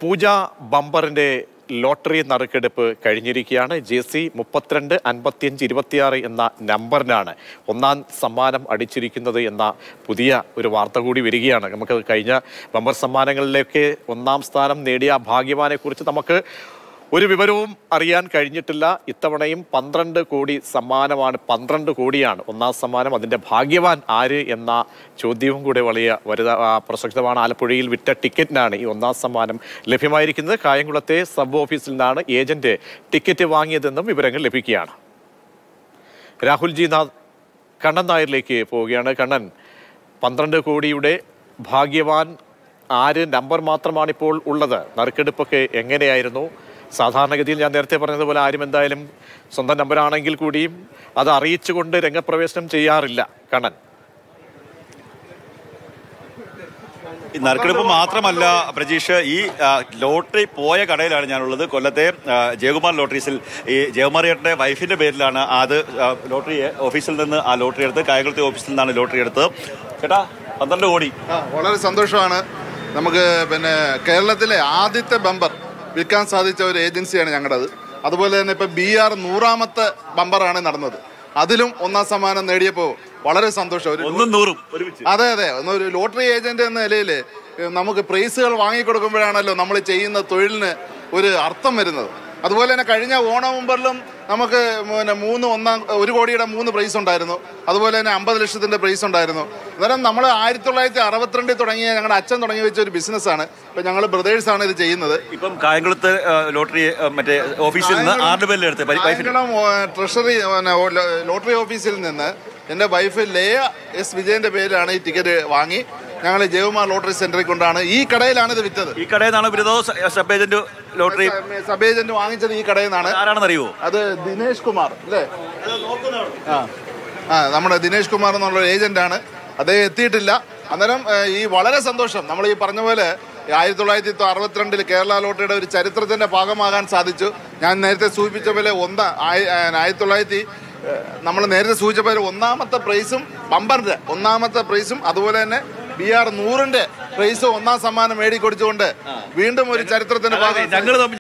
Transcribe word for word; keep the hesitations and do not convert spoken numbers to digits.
പൂജ ബമ്പറിന്റെ lottery നറുക്കെടുപ്പ് കഴിഞ്ഞിരിക്കുകയാണ്. J C മുപ്പത്തിരണ്ട് അൻപത്തിയഞ്ച് ഇരുപത്തിയാറ് എന്ന നമ്പറിനാണ് ഒന്നാം സമ്മാനം അടിച്ചിരിക്കുന്നത് എന്ന പുതിയ ഒരു വാർത്ത കൂടി വരികയാണ്. നമുക്ക് കഴിഞ്ഞ ബമ്പർ സമ്മാനങ്ങളിലേക്ക് ഒന്നാം സ്ഥാനം നേടിയ ഭാഗ്യവാനെ കുറിച്ച് നമുക്ക് ഒരു വിവരവും അറിയാൻ കഴിഞ്ഞിട്ടില്ല. ഇത്തവണയും പന്ത്രണ്ട് കോടി സമ്മാനമാണ്, പന്ത്രണ്ട് കോടിയാണ് ഒന്നാം സമ്മാനം. അതിൻ്റെ ഭാഗ്യവാൻ ആര് എന്ന ചോദ്യവും കൂടെ വലിയ വലുത പ്രസക്തമാണ്. ആലപ്പുഴയിൽ വിറ്റ ടിക്കറ്റിനാണ് ഈ ഒന്നാം സമ്മാനം ലഭ്യമായിരിക്കുന്നത്. കായംകുളത്തെ സബ് ഓഫീസിൽ നിന്നാണ് ഏജന്റ് ടിക്കറ്റ് വാങ്ങിയതെന്നും വിവരങ്ങൾ ലഭിക്കുകയാണ്. രാഹുൽ ജി നാഥ് കണ്ണൻ നായരിലേക്ക് പോവുകയാണ്. കണ്ണൻ, പന്ത്രണ്ട് കോടിയുടെ ഭാഗ്യവാൻ ആര്, നമ്പർ മാത്രമാണിപ്പോൾ ഉള്ളത്? നറുക്കെടുപ്പൊക്കെ എങ്ങനെയായിരുന്നു? സാധാരണഗതിയിൽ ഞാൻ നേരത്തെ പറഞ്ഞതുപോലെ ആരും എന്തായാലും സ്വന്തം നമ്പറാണെങ്കിൽ കൂടിയും അത് അറിയിച്ചുകൊണ്ട് രംഗപ്രവേശനം ചെയ്യാറില്ല. കണ്ണൻ, നറുക്കെടുപ്പ് മാത്രമല്ല പ്രജീഷ്, ഈ ലോട്ടറി പോയ കടയിലാണ് ഞാനുള്ളത്. കൊല്ലത്തെ ജയകുമാർ ലോട്ടറീസിൽ ഈ ജയകുമാർ ചേട്ടൻ്റെ വൈഫിൻ്റെ പേരിലാണ് അത് ലോട്ടറി ഓഫീസിൽ നിന്ന് ആ ലോട്ടറി എടുത്ത് കായംകുളത്തെ ഓഫീസിൽ നിന്നാണ് ലോട്ടറി എടുത്തത്. ചേട്ടാ, പന്ത്രണ്ട് കോടി. വളരെ സന്തോഷമാണ്. നമുക്ക് പിന്നെ കേരളത്തിലെ ആദ്യത്തെ ബമ്പർ വിൽക്കാൻ സാധിച്ച ഒരു ഏജൻസിയാണ് ഞങ്ങളുടേത്. അതുപോലെ തന്നെ ഇപ്പം ബി ആർ നൂറാമത്തെ ബമ്പറാണ് നടന്നത്. അതിലും ഒന്നാം സമ്മാനം നേടിയപ്പോൾ വളരെ സന്തോഷം. ഒന്നും നൂറും. അതെ അതെ ഒരു ലോട്ടറി ഏജന്റ് എന്ന നിലയിൽ നമുക്ക് പ്രൈസുകൾ വാങ്ങിക്കൊടുക്കുമ്പോഴാണല്ലോ നമ്മൾ ചെയ്യുന്ന തൊഴിലിന് ഒരു അർത്ഥം വരുന്നത്. അതുപോലെ തന്നെ കഴിഞ്ഞ ഓണം ബമ്പറിലും നമുക്ക് പിന്നെ മൂന്ന് ഒന്നാം ഒരു കോടിയുടെ മൂന്ന് പ്രൈസ് ഉണ്ടായിരുന്നു. അതുപോലെ തന്നെ അമ്പത് ലക്ഷത്തിൻ്റെ പ്രൈസ് ഉണ്ടായിരുന്നു. അന്നേരം നമ്മൾ ആയിരത്തി തൊള്ളായിരത്തി അറുപത്തിരണ്ടിൽ തുടങ്ങിയ ഞങ്ങളുടെ അച്ഛൻ തുടങ്ങി വെച്ച ഒരു ബിസിനസ്സാണ്. ഇപ്പം ഞങ്ങൾ ബ്രദേഴ്സാണ് ഇത് ചെയ്യുന്നത്. ഇപ്പം കായംകുളത്ത് ലോട്ടറി മറ്റേ ഓഫീസിൽ നിന്ന് ആരുടെ പേരിലെടുത്ത് ട്രഷറി ലോട്ടറി ഓഫീസിൽ നിന്ന് എൻ്റെ വൈഫ് ലേയ എസ് വിജയൻ്റെ പേരിലാണ് ഈ ടിക്കറ്റ് വാങ്ങി ഞങ്ങൾ ജയകുമാർ ലോട്ടറി സെന്ററിൽ കൊണ്ടാണ് ഈ കടയിലാണ് ഇത് വിറ്റത്. ഈ കടയിൽ നിന്നാണ് sub agent lottery sub agent വാങ്ങിച്ചത് ഈ കടയിൽ നിന്നാണ്. ആരാണെന്ന് അറിയുമോ? അത് ദിനേഷ് കുമാർ അല്ലേ? ആ ആ നമ്മുടെ ദിനേഷ് കുമാർ എന്നുള്ള ഏജന്റാണ്. അദ്ദേഹം എത്തിയിട്ടില്ല. അന്നേരം ഈ വളരെ സന്തോഷം. നമ്മൾ ഈ പറഞ്ഞ പോലെ ആയിരത്തി തൊള്ളായിരത്തി അറുപത്തിരണ്ടിൽ കേരള ലോട്ടറിയുടെ ഒരു ചരിത്രത്തിന്റെ ഭാഗമാകാൻ സാധിച്ചു. ഞാൻ നേരത്തെ സൂചിപ്പിച്ച പോലെ ഒന്നാ ആയിരത്തി തൊള്ളായിരത്തി നമ്മൾ നേരത്തെ സൂചിച്ച പോലെ ഒന്നാമത്തെ പ്രൈസും ബമ്പറിന്റെ ഒന്നാമത്തെ പ്രൈസും അതുപോലെ തന്നെ ബി ആർ നൂറിന്റെ പ്രൈസും ഒന്നാം സമ്മാനം മേടിക്കൊടുത്തുകൊണ്ട് വീണ്ടും ഒരു ചരിത്രത്തിന്റെ ഭാഗം